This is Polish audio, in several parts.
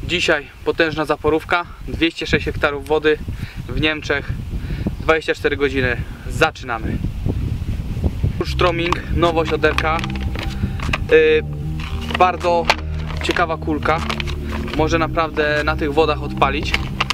Dzisiaj potężna zaporówka, 206 hektarów wody w Niemczech, 24 godziny. Zaczynamy. Surströmming, nowość od RK. Bardzo ciekawa kulka. Może naprawdę na tych wodach odpalić.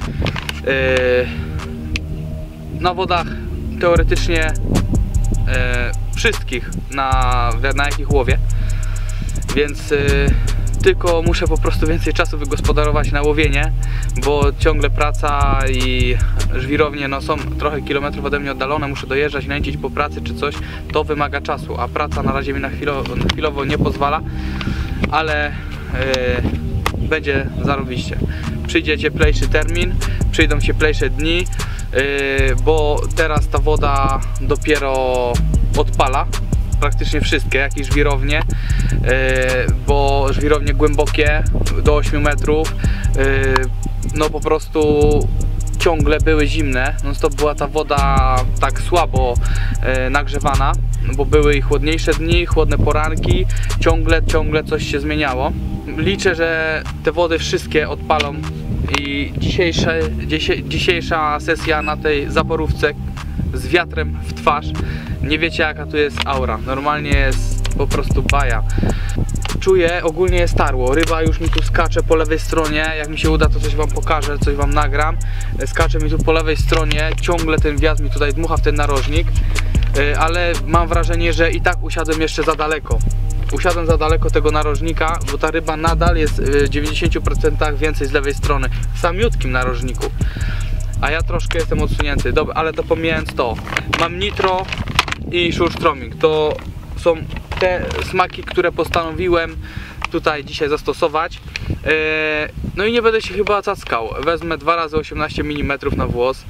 Na wodach teoretycznie wszystkich, na jakich łowię. Więc tylko muszę po prostu więcej czasu wygospodarować na łowienie, bo ciągle praca i żwirownie no, są trochę kilometrów ode mnie oddalone, muszę dojeżdżać, nęcić po pracy czy coś, to wymaga czasu, a praca na razie mi na chwilowo nie pozwala, ale będzie zarobiście. Przyjdzie cieplejszy termin, przyjdą cieplejsze dni, bo teraz ta woda dopiero odpala. Praktycznie wszystkie, jak i żwirownie, bo żwirownie głębokie do 8 metrów, no po prostu ciągle były zimne, non stop była ta woda tak słabo nagrzewana, bo były i chłodniejsze dni, chłodne poranki, ciągle coś się zmieniało. Liczę, że te wody wszystkie odpalą i dzisiejsza sesja na tej zaporówce z wiatrem w twarz, nie wiecie jaka tu jest aura, normalnie jest po prostu baja. Czuję, ogólnie jest tarło, ryba już mi tu skacze po lewej stronie, jak mi się uda to coś wam pokażę, coś wam nagram. Skacze mi tu po lewej stronie, ciągle ten wiatr mi tutaj dmucha w ten narożnik, ale mam wrażenie, że i tak usiadłem jeszcze za daleko. Usiadłem za daleko tego narożnika, bo ta ryba nadal jest w 90% więcej z lewej strony, w samiutkim narożniku. A ja troszkę jestem odsunięty. Dobra, ale to pomijając to, mam nitro i surströmming. To są te smaki, które postanowiłem tutaj dzisiaj zastosować. No i nie będę się chyba cackał. Wezmę 2 razy 18 mm na włos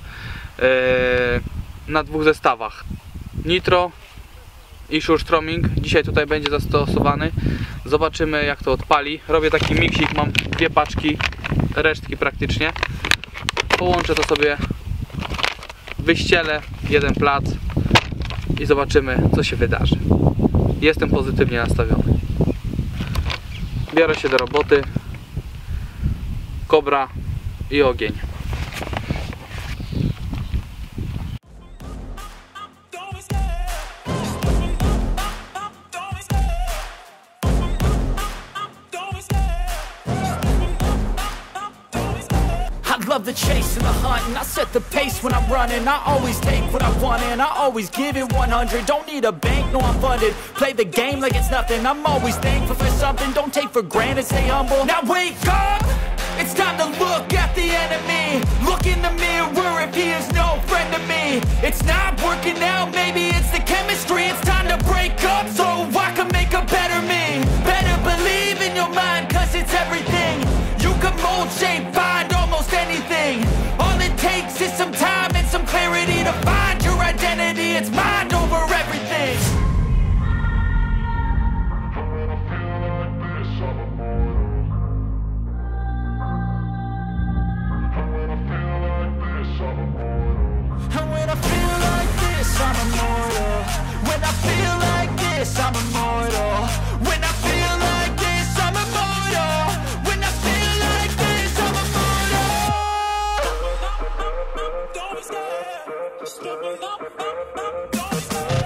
na 2 zestawach. Nitro i surströmming dzisiaj tutaj będzie zastosowany. Zobaczymy jak to odpali. Robię taki miksik, mam 2 paczki, resztki praktycznie. Połączę to sobie, wyścielę jeden plac i zobaczymy co się wydarzy. Jestem pozytywnie nastawiony. Biorę się do roboty. Kobra i ogień. Love the chase and the hunt, and I set the pace when I'm running. I always take what I want and I always give it 100. Don't need a bank, no I'm funded. Play the game like it's nothing. I'm always thankful for something. Don't take for granted, stay humble. Now wake up, it's time to look at the enemy. Look in the mirror if he is no friend to me. It's not working out, maybe it's the chemistry. It's time to break up so I can make a better me. Better believe in your mind, cause it's everything. You can mold, shape, find almost anything. All it takes is some time and some clarity to find your identity. It's mind over everything. And when I feel like this, I'm immortal. When I feel like this, I'm immortal. When I feel like this, I'm immortal. When I feel like this, I'm immortal. Don't be scared. Just step it up. Don't be scared.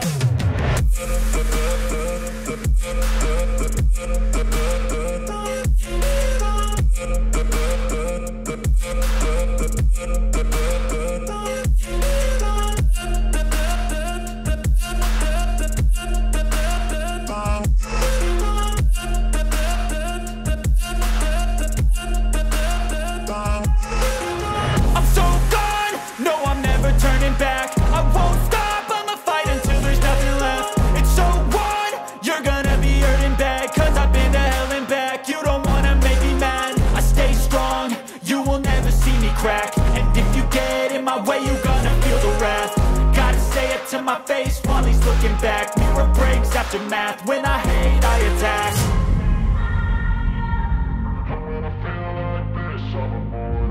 And if you get in my way, you're gonna feel the wrath. Gotta say it to my face while he's looking back. Mirror breaks after math. When I hate, I attack. When I feel like this, I'm immortal.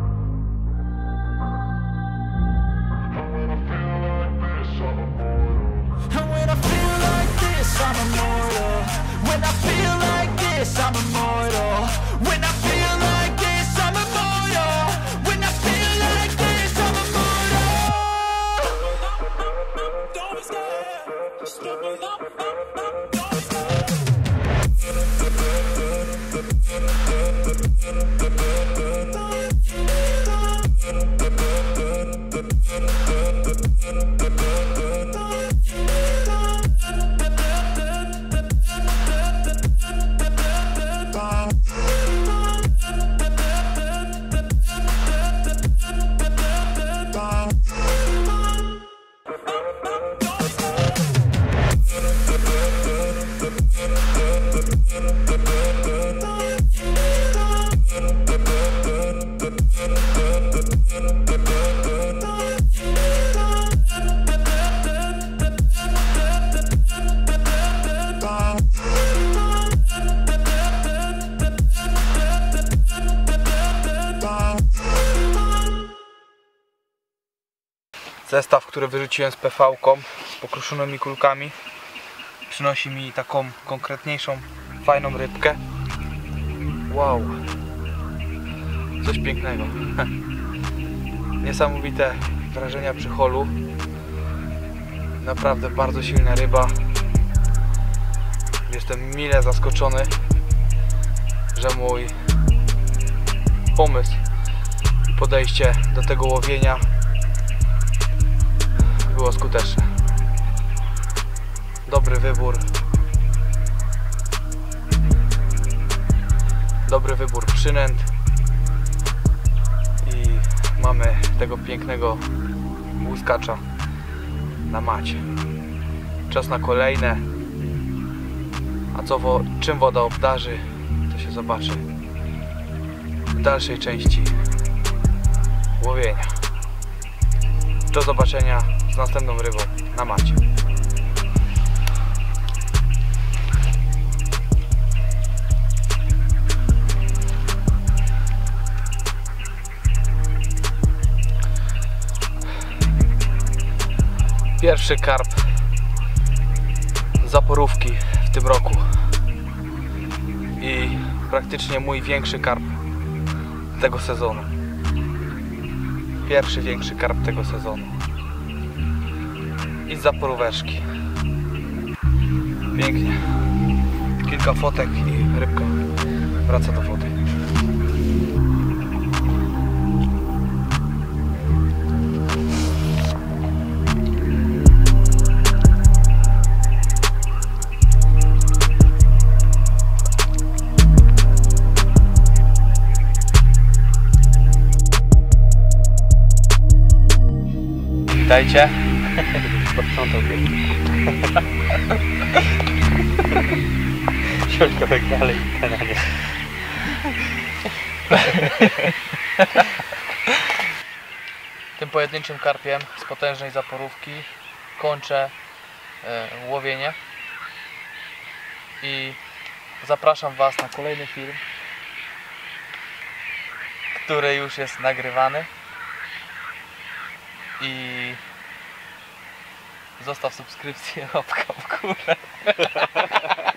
When I feel like this, I'm immortal. And when I feel like this, I'm immortal. When I feel like this, I'm immortal. When I feel like this, Zestaw, który wyrzuciłem z PV-ką, z pokruszonymi kulkami, przynosi mi taką konkretniejszą, fajną rybkę. Wow, coś pięknego. Niesamowite wrażenia przy holu. Naprawdę bardzo silna ryba. Jestem mile zaskoczony, że mój pomysł i podejście do tego łowienia było skuteczne. Dobry wybór. Dobry wybór przynęt. I mamy tego pięknego łuskacza na macie. Czas na kolejne. A czym woda obdarzy, to się zobaczy w dalszej części łowienia. Do zobaczenia z następną rybą na macie. Pierwszy karp zaporówki w tym roku i praktycznie mój większy karp tego sezonu. Pierwszy większy karp tego sezonu. I z zaporóweczki. Pięknie. Kilka fotek i rybka wraca do wody. Witajcie. Posprzątał pięknie. Siądź dalej w kanale. Tym pojedynczym karpiem z potężnej zaporówki kończę łowienie i zapraszam Was na kolejny film, który już jest nagrywany. I zostaw subskrypcję, łapka w górę.